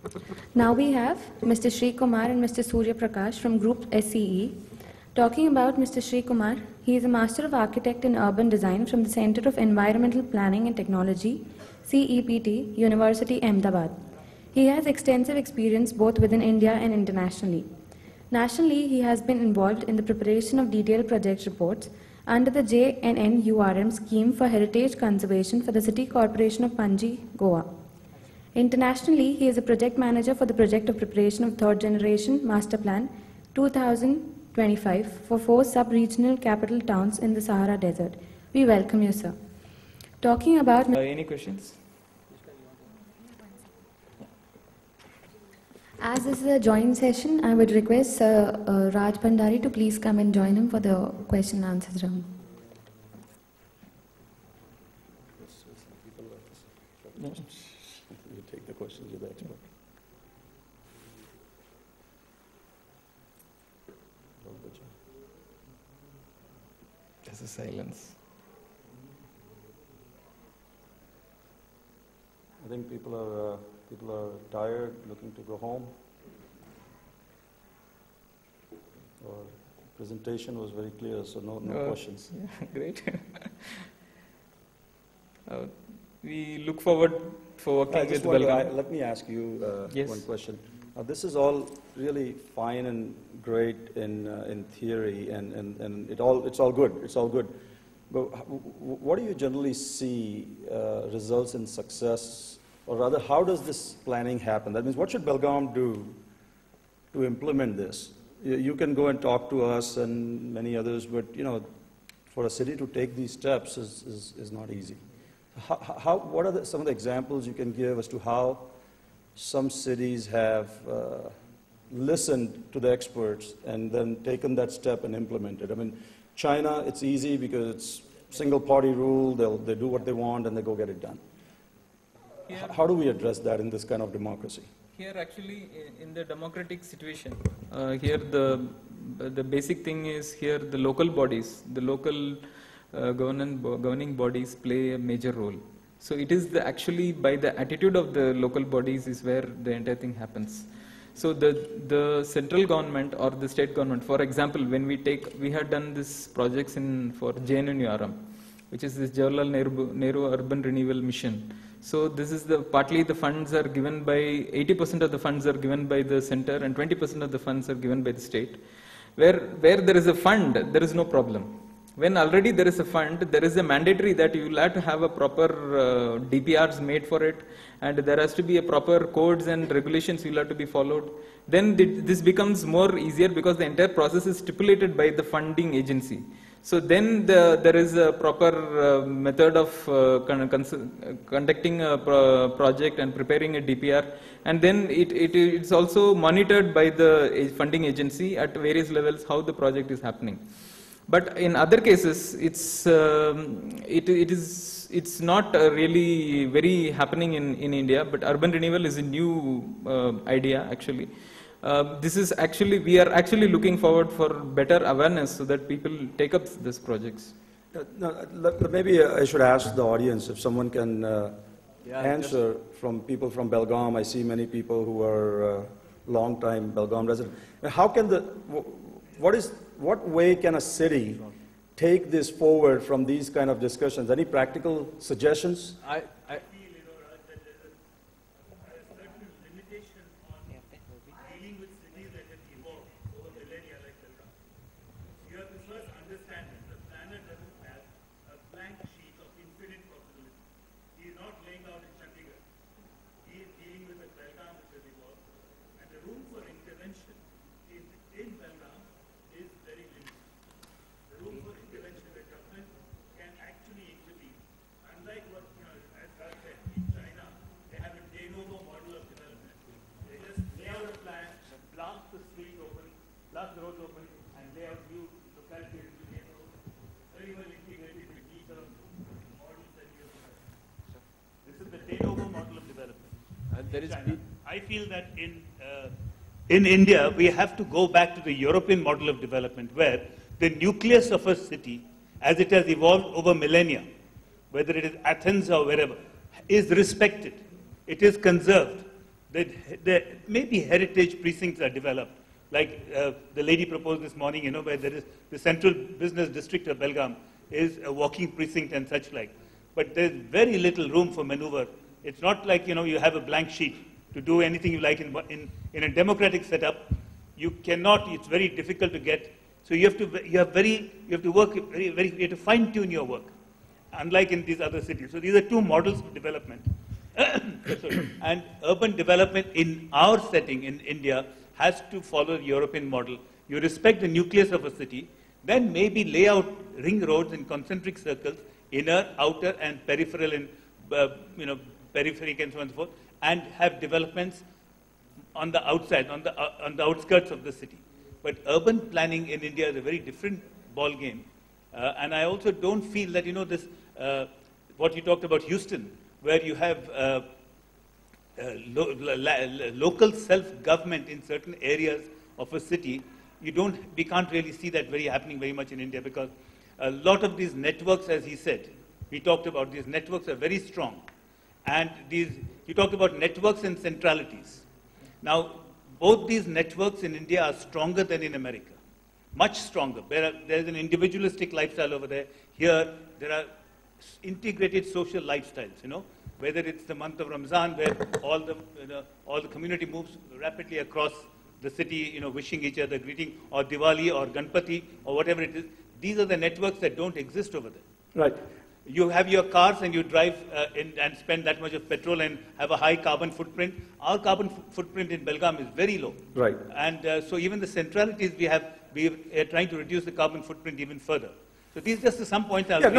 Now we have Mr. Sri Kumar and Mr. Surya Prakash from Group SCE. Talking about Mr. Sri Kumar, he is a Master of Architect in Urban Design from the Center of Environmental Planning and Technology, CEPT, University Ahmedabad. He has extensive experience both within India and internationally. Nationally, he has been involved in the preparation of detailed project reports under the JNNURM scheme for heritage conservation for the City Corporation of Panji, Goa. Internationally, he is a project manager for the project of preparation of Third Generation Master Plan 2025 for 4 sub-regional capital towns in the Sahara Desert. We welcome you, sir. Talking about... Any questions? As this is a joint session, I would request Raj Bhandari to please come and join him for the question and answers round. No. You take the questions with the expert. There's a silence. I think people are tired, looking to go home. Our presentation was very clear, so no questions. Yeah, great. We look forward for working with Belgaum. Let me ask you Yes. one question. This is all really fine and great in theory, and it's all good. It's all good. But what do you generally see results in success, or rather, how does this planning happen? That means, what should Belgaum do to implement this? You can go and talk to us and many others, but for a city to take these steps is not easy. What are some of the examples you can give as to how some cities have listened to the experts and then taken that step and implemented? I mean, China, it's easy because it's single-party rule. They do what they want and they go get it done. How do we address that in this kind of democracy? Here, actually, in the democratic situation, here the basic thing is here the local bodies, the local governing bodies play a major role. So it is actually by the attitude of the local bodies is where the entire thing happens. So the central government or the state government, for example, when we had done this projects for JNNURM, which is this Jawaharlal Nehru Urban Renewal Mission. So this is partly the funds are given by, 80% of the funds are given by the center and 20% of the funds are given by the state. Where there is a fund, there is no problem. When already there is a fund, there is a mandatory that you will have to have a proper DPRs made for it, and there has to be a proper codes and regulations will have to be followed. Then this becomes more easier because the entire process is stipulated by the funding agency. So then there is a proper method of conducting a project and preparing a DPR, and then it's also monitored by the funding agency at various levels how the project is happening. But in other cases, it's not really very happening in India. But urban renewal is a new idea actually. This is actually, we are actually looking forward for better awareness so that people take up these projects. Maybe I should ask the audience if someone can answer from people from Belgaum. I see many people who are long-time Belgaum residents. How can what way can a city take this forward from these kind of discussions? Any practical suggestions? I feel, Raj, that there's a certain limitation on dealing with cities that have evolved over millennia like Belgaum. You have to first understand that the planner doesn't have a blank sheet of infinite possibilities. He is not laying out in Chandigarh. He is dealing with a Belgaum which has evolved, and the room for intervention in Belgaum is very limited. The room for intervention in the government can actually intervene. Unlike what, as Raj said, in China, they have a de novo model of development. They just lay out a plan, blast the street open, blast the roads open, and lay out new localities to neighborhoods, very well integrated with these sort of models that you have. This is the de novo model of development. I feel that in India, we have to go back to the European model of development where the nucleus of a city, as it has evolved over millennia, whether it is Athens or wherever, is respected. It is conserved. maybe heritage precincts are developed, like the lady proposed this morning, you know, where there is the central business district of Belgaum is a walking precinct and such like. But there's very little room for maneuver. It's not like, you know, you have a blank sheet to do anything you like in a democratic setup. You cannot, it's very difficult to get. So you have to work you have to fine tune your work, unlike in these other cities. So these are two models of development. And urban development in our setting in India has to follow the European model. You respect the nucleus of a city, then maybe lay out ring roads in concentric circles, inner, outer, and peripheral, and peripheric, and so on and so forth, and have developments on the outside, on the outskirts of the city. But urban planning in India is a very different ball game, and I also don't feel that, you know, this what you talked about Houston, where you have local self-government in certain areas of a city. We can't really see that happening very much in India, because a lot of these networks, as he said, we talked about, these networks are very strong. And you talked about networks and centralities. Now, both these networks in India are stronger than in America, much stronger. There's an individualistic lifestyle over there. Here, there are integrated social lifestyles, you know, whether it's the month of Ramzan, where all the community moves rapidly across the city, you know, wishing each other greeting, or Diwali, or Ganpati, or whatever it is. These are the networks that don't exist over there. Right. You have your cars and you drive and spend that much of petrol and have a high carbon footprint. Our carbon footprint in Belgaum is very low. Right. And so even the centralities we are trying to reduce the carbon footprint even further. So these are just some points I'll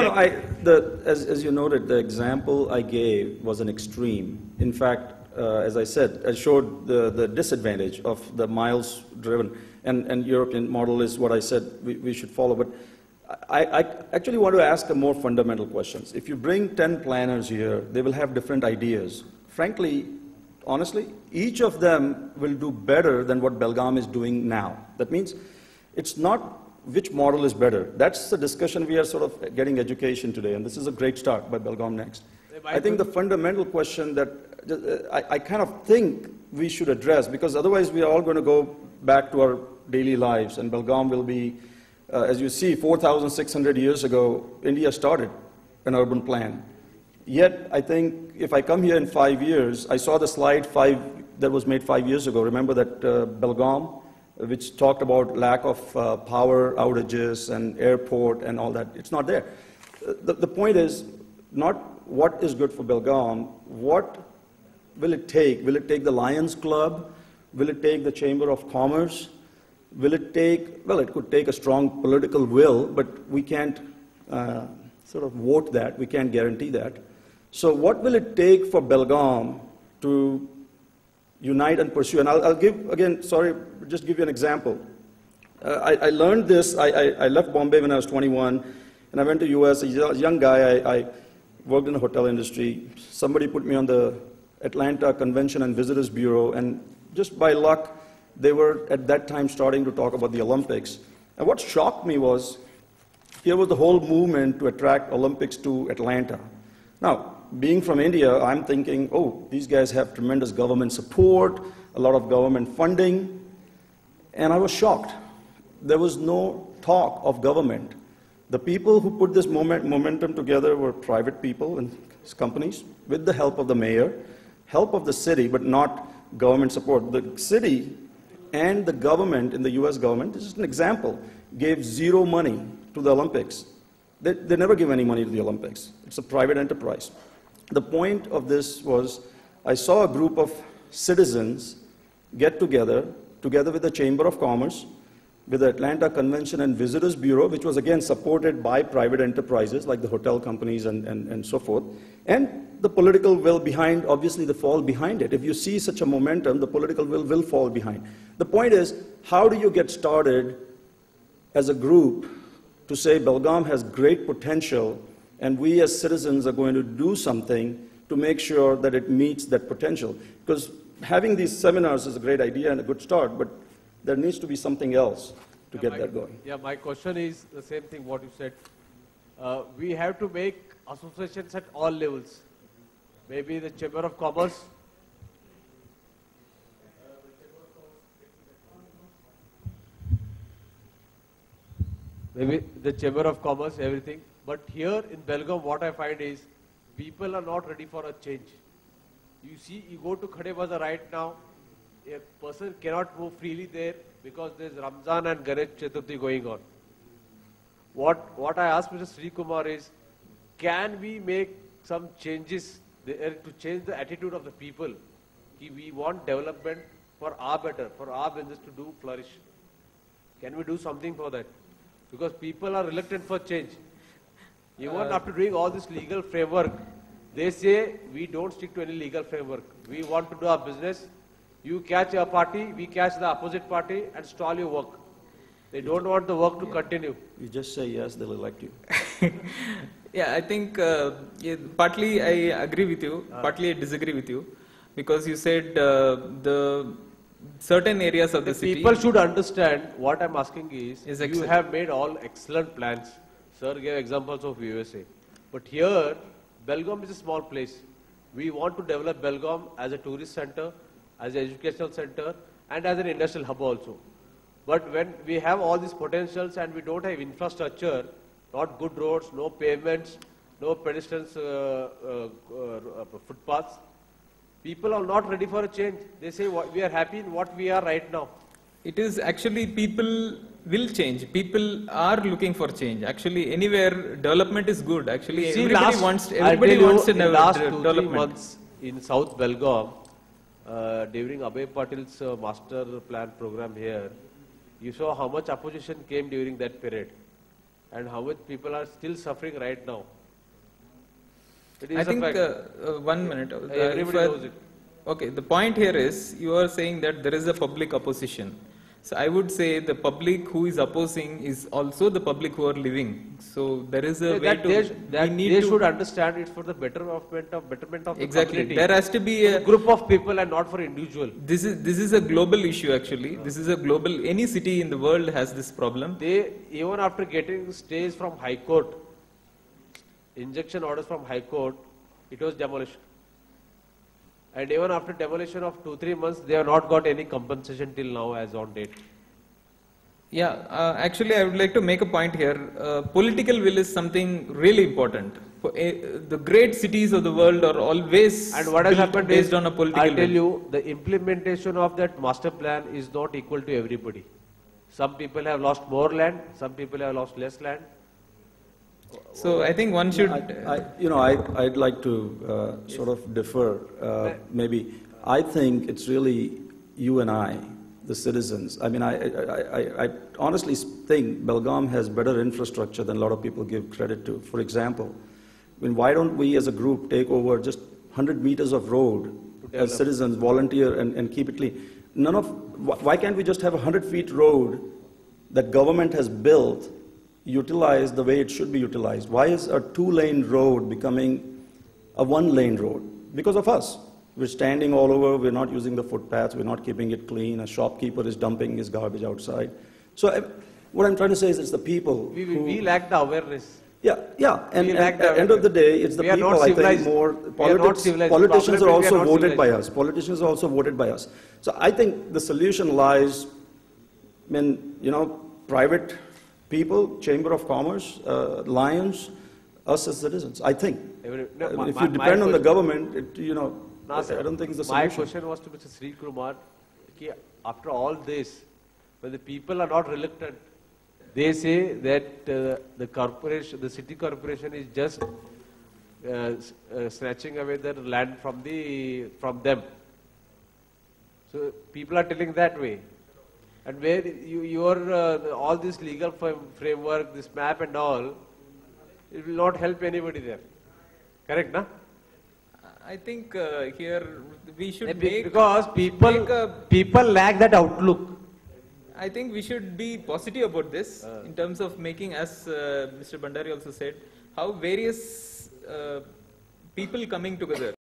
as you noted, the example I gave was an extreme. In fact, as I said, I showed the disadvantage of the miles driven, and European model is what I said we should follow. But I actually want to ask a more fundamental questions. If you bring 10 planners here, they will have different ideas. Frankly, honestly, each of them will do better than what Belgaum is doing now. That means it's not which model is better. That's the discussion we are sort of getting education today, and this is a great start by Belgaum Next. I think the fundamental question that I kind of think we should address, because otherwise we are all going to go back to our daily lives, and Belgaum will be, as you see, 4,600 years ago, India started an urban plan. Yet, I think if I come here in 5 years, I saw the slide that was made 5 years ago. Remember that Belgaum, which talked about lack of power outages and airport and all that. It's not there. The point is not what is good for Belgaum, what will it take? Will it take the Lions Club? Will it take the Chamber of Commerce? Will it take, well, it could take a strong political will, but we can't sort of vote that. We can't guarantee that. So what will it take for Belgaum to unite and pursue? And I'll give, again, sorry, just give you an example. I learned this, I left Bombay when I was 21, and I went to US, a young guy, I worked in the hotel industry. Somebody put me on the Atlanta Convention and Visitors Bureau, and just by luck, they were at that time starting to talk about the Olympics. And what shocked me was, here was the whole movement to attract Olympics to Atlanta. Now, being from India, I'm thinking, oh, these guys have tremendous government support, a lot of government funding, and I was shocked. There was no talk of government. The people who put this momentum together were private people and companies with the help of the mayor, help of the city, but not government support. The city and the government, in the US government, this is an example, gave zero money to the Olympics. They never give any money to the Olympics. It's a private enterprise. The point of this was, I saw a group of citizens get together with the Chamber of Commerce, with the Atlanta Convention and Visitors Bureau, which was again supported by private enterprises like the hotel companies and so forth, and the political will behind, obviously the fall behind it. If you see such a momentum, the political will fall behind. The point is, how do you get started as a group to say Belgaum has great potential, and we as citizens are going to do something to make sure that it meets that potential? Because having these seminars is a great idea and a good start, but there needs to be something else to get that going. Yeah, my question is the same thing what you said. We have to make associations at all levels. Maybe the Chamber of Commerce maybe the Chamber of Commerce, everything. But here in Belgaum, what I find is people are not ready for a change. You see, you go to Khade Bazaar right now, a person cannot move freely there because there's Ramzan and Ganesh Chaturthi going on. What I asked Mr. Sri Kumar is, can we make some changes there to change the attitude of the people? We want development for our better, for our business to do flourish. Can we do something for that? Because people are reluctant for change. Even after doing all this legal framework, they say we don't stick to any legal framework. We want to do our business. You catch a party, we catch the opposite party and stall your work. They don't want the work to continue. You just say yes, they'll elect you. Yeah, I think yeah, partly I agree with you, partly I disagree with you, because you said the certain areas of the city. People should understand what I'm asking is you excellent. have made all excellent plans. Sir gave examples of USA. But here, Belgaum is a small place. We want to develop Belgaum as a tourist center, as an educational center, and as an industrial hub also. But when we have all these potentials and we don't have infrastructure, not good roads, no pavements, no pedestrians footpaths, people are not ready for a change. They say we are happy in what we are right now. It is actually people will change. People are looking for change. Actually, anywhere development is good. Actually, See, everybody wants a last 2-3 development. months in South Belgaum, during Abhay Patil's master plan program here, you saw how much opposition came during that period and how much people are still suffering right now. It is I a think fact. 1 minute. Everybody knows it. Okay, the point here is you are saying that there is a public opposition. So I would say the public who is opposing is also the public who are living. So there is a way to. They should understand it's for the betterment of the Exactly. community. There has to be a Group of people and not for individual. This is a global issue actually. This is a global. Any city in the world has this problem. They, even after getting stays from High Court, injunction orders from High Court, it was demolished. And even after demolition of 2-3 months, they have not got any compensation till now as on date. Yeah, actually I would like to make a point here. Political will is something really important. The great cities of the world are always And what has built happened based is, on a political I'll tell will. you, the implementation of that master plan is not equal to everybody. Some people have lost more land, some people have lost less land. So I think one should. I'd like to sort of differ. Maybe I think it's really you and I, the citizens. I mean, I honestly think Belgaum has better infrastructure than a lot of people give credit to. For example, why don't we as a group take over just 100 meters of road as citizens, volunteer and keep it clean? Why can't we just have a 100 feet road that government has built, utilized the way it should be utilized? Why is a 2-lane road becoming a 1-lane road? Because of us. We're standing all over, we're not using the footpaths, we're not keeping it clean, a shopkeeper is dumping his garbage outside. So what I'm trying to say is it's the people We lack the awareness. Yeah, and at the end of the day, it's the people, I think, more. Politicians are also voted by us. Politicians are also voted by us. So I think the solution lies in, private people, Chamber of Commerce, Lions, us as citizens, I think. If you depend on the government, I don't think it's the solution. My question was to Mr. Sri Kumar, after all this, when the people are not reluctant, they say that the city corporation is just snatching away their land from them. So people are telling that way. And where all this legal framework, this map and all, it will not help anybody there. Correct, na? I think here we should because people lack that outlook. I think we should be positive about this in terms of making, as Mr. Bhandari also said, how various people coming together.